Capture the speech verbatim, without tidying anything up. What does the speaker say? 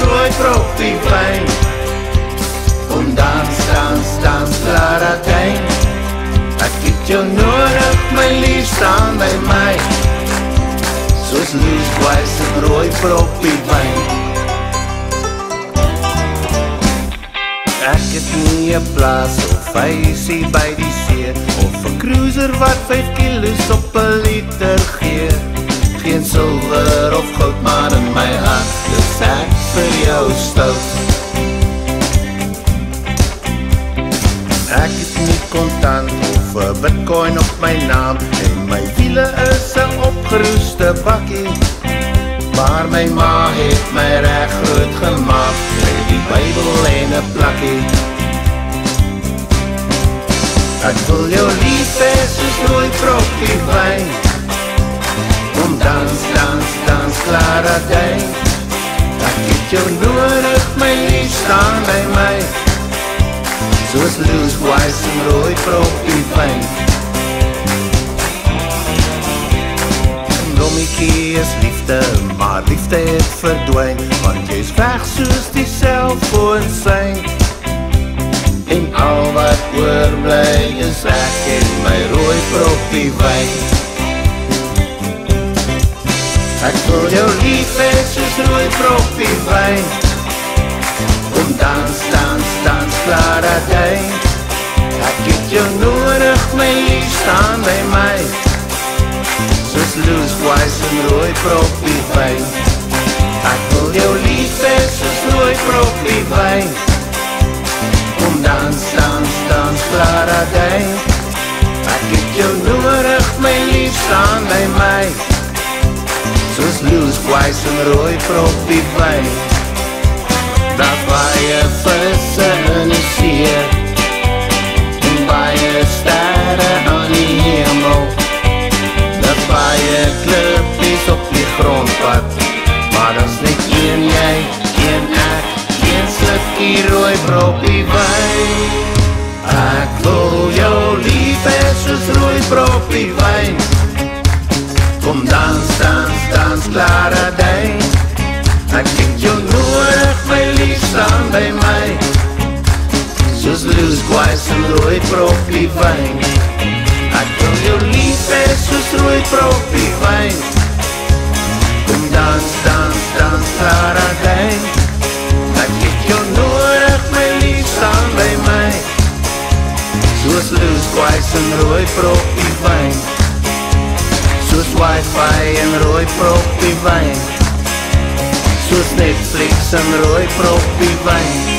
rooiproppie wyn. Kom dans, dans, dans, Klaradijn. Ek het jou nodig, my lief, staan by my. Soos Loose Boys en rooiproppie wyn. Ek het nie 'n plaas of huisie by die see, of 'n cruiser wat vyf kilos op 'n liter gee. Geen silwer of goud, maar in my hart is ek vir jou stout. Ek het nie kontant of 'n bitcoin op my naam, en my wiele is 'n opgeroeste bakkie. Maar my ma het my reg groot gemaak, met die Bybel en 'n plakkie. Ek wil jou lief hê soos rooiproppie wyn. Kom dans, dans, dans, Klaradijn. Ek het jou nodig, my lief, staan by my. Soos Loose Boys en rooiproppie wyn. Dommiekie is liefde, maar liefde het verdwyn, want jy is weg soos die selfoon sein. En al wat oorbly is ek en my rooiproppie wyn. Ek wil jou lief hê soos rooiproppie wyn. Kom dans, dans, dans, Klaradijn. Ek het jou nodig, my lief, staan by my. Soos Loose Boys en rooiproppie wyn. Ek wil jou lief hê soos rooiproppie wyn. Kom dans, dans, dans, Klaradijn. Ek het jou nodig, my lief, staan by my. Soos Loose Boys en rooiproppie wyn. Daar baie visse in die see, en baie sterre aan die hemel. Daar baie klippies op die grondpad, maar daar's net een jy, een ek, een slukkie rooiproppie wyn. Ek wil jou lief hê soos rooiproppie wyn. Kom dans, dans, dans, Klaradijn. Ek het jou nodig, my lief, staan by my. Soos Loose Boys en rooiproppie wyn. Ek wil jou lief hê soos rooiproppie wyn. Kom dans, dans, dans, Klaradijn. Ek het jou nodig, my lief, staan by my. Soos Loose Boys en rooiproppie wyn. Soos wifi en rooiproppie wyn. Soos Netflix en rooiproppie wyn.